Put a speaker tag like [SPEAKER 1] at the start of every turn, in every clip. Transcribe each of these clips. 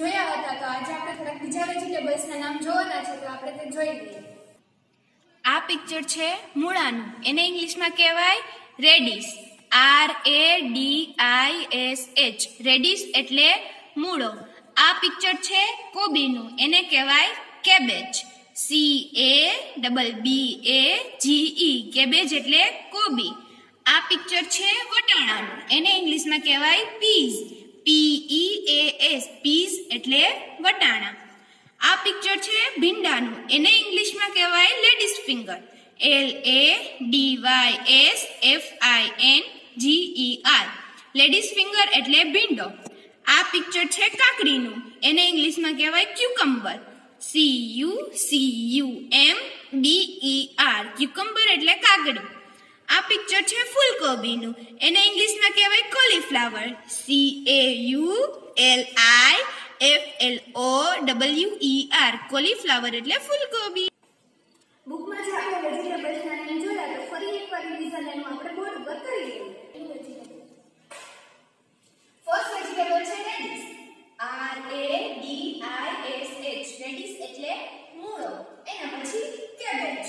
[SPEAKER 1] જોયા હતા તો આજે આપણે થોડા બીજા વેજીટેબલ્સના નામ જોવાના છે તો આપણે તે જોઈ લઈએ.
[SPEAKER 2] આ પિક્ચર છે મૂળાનું. એને ઇંગ્લિશમાં કહેવાય રેડિશ. RADISH. રેડિશ એટલે મૂળો. આ પિક્ચર છે કોબીનું. એને કહેવાય કેબેજ. CABBAGE. કેબેજ એટલે કોબી. આ પિક્ચર છે વટાણાનું. એને ઇંગ્લિશમાં કહેવાય પીઝ. PEAS. પીઝ એટલે વટાણા. આ પિક્ચર છે ભીંડાનું. એને ઇંગ્લિશમાં કહેવાય ladies finger. LADYSFINGER. Ladies finger એટલે ભીંડો. આ પિક્ચર છે કાકડીનું. એને ઇંગ્લિશમાં કહેવાય ક્યુકમ્બર. CUCUMBER. ક્યુકમ્બર એટલે કાકડી. આ પિક્ચર છે ફૂલકોબીનું. એને ઇંગ્લિશમાં કહેવાય કોલીફ્લાવર. CAULIFLOWER. કોલીફ્લાવર એટલે ફૂલકોબી.
[SPEAKER 1] બુકમાં જે આપણે વેજીટેબલ્સના નામ જોયા તો ફરી એકવાર રિવિઝન એનું આપણે બોર્ડ ઉપર કરી લઈએ. ફર્સ્ટ વેજીટેબલ છે રેડિશ. RADISH. રેડિશ એટલે મૂળો. એના પછી કેબેજ.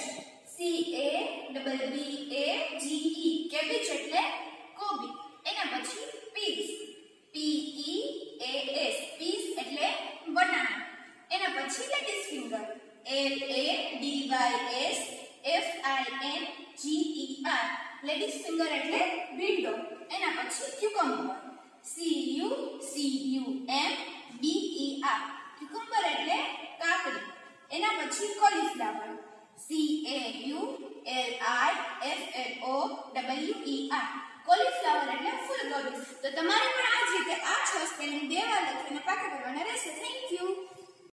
[SPEAKER 1] CABBAGE. કેબેજ એટલે કોબી. એના પછી પીઝ. PEAS. પીઝ એટલે વટાણા. એના પછી ladies finger. LADYSFINGER. Ladies finger એટલે ભીંડો. એના પછી ક્યુકમ્બર. CUCUMBER. ક્યુકમ્બર એટલે કાકડી. એના પછી કોલીફ્લાવર. CAULIFLOWER. કોલીફ્લાવર એટલે ફૂલકોબી. તો તમારે પણ આ જ રીતે આ 6 સ્પેલિંગ 2 વાર લખીને પાકા કરવાના રહેશે. Thank you.